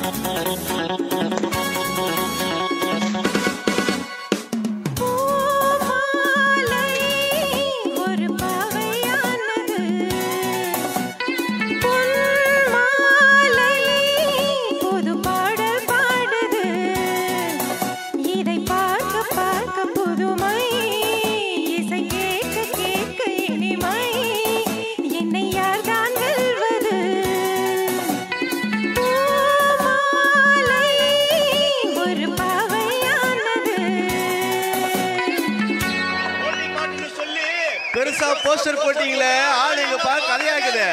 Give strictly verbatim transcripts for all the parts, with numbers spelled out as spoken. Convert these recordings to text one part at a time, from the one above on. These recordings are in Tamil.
பெருசா போஸ்டர் போட்டீங்களே ஆளுங்க பா கதையாக்குது.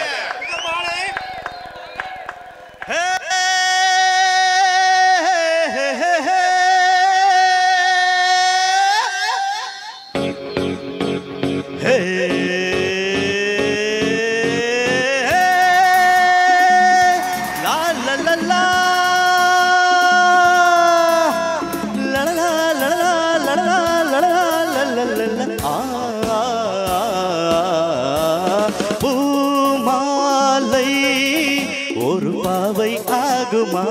ஒரு பாவை ஆகுமா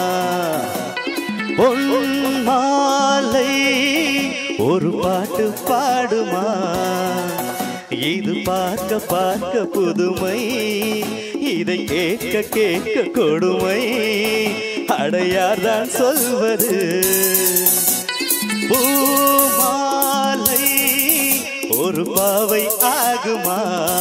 பொன் மாலை ஒரு பாட்டு பாடுமா இது பார்க்க பார்க்க புதுமை இதை கேட்க கேட்க கொடுமை அடையார்தான் சொல்வது பூமாலை ஒரு பாவை ஆகுமா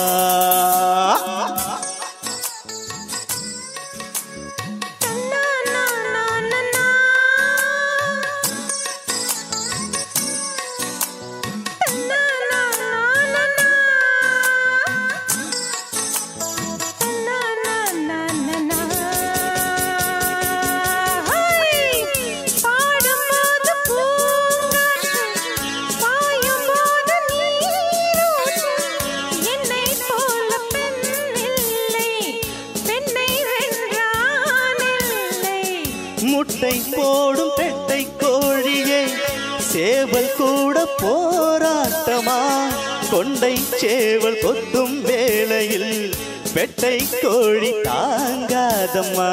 முட்டை போடும் பெட்டை கோழியே சேவல் கூட போராட்டமா கொண்டை சேவல் கொத்தும் வேளையில் பெட்டை கோழி தாங்காதம்மா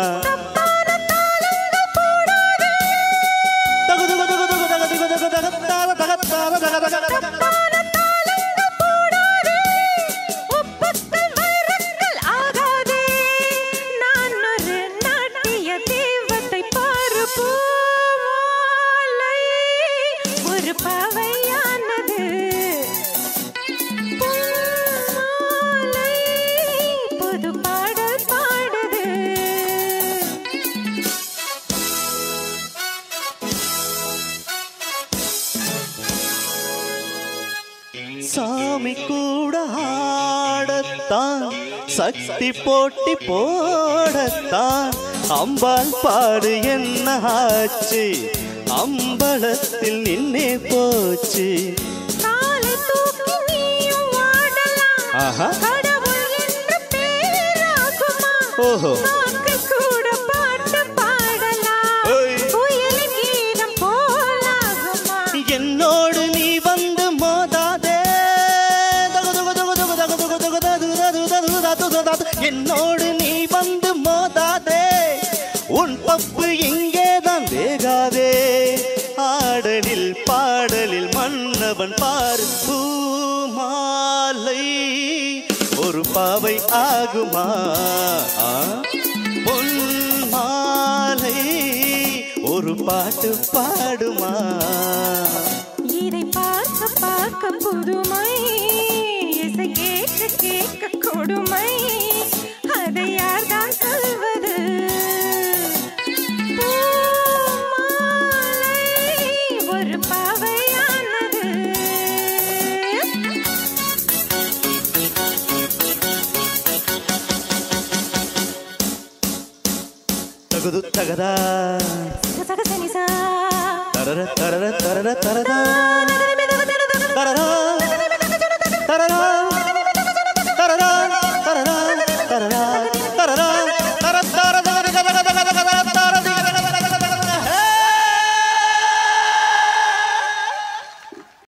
சாமி கூட ஆடத்தான் சக்தி போட்டி போடத்தான் அம்பாள் பாடு என்ன ஆச்சு அம்பலத்தில் நின்னே போச்சு ஓஹோ என்னோடு நீ வந்து மோதாதே என்னோடு நீ வந்து மோதாதே உன் பப்பு இங்கேதான் வேகாதே ஆடலில் பாடலில் மன்னவன் பாரு பூமாலை ஒரு பாவை ஆகுமா பொன் மாலை ஒரு பாட்டு பாடுமா இதை பார்க்க பார்க்க புதுமை இசை கேட்க கேட்க கொடுமை அதை யார்தான் சொல்வது ஒரு பாவையானது தகுது தகதா சகசனிசா தரர தரர தரர தரதா தரரா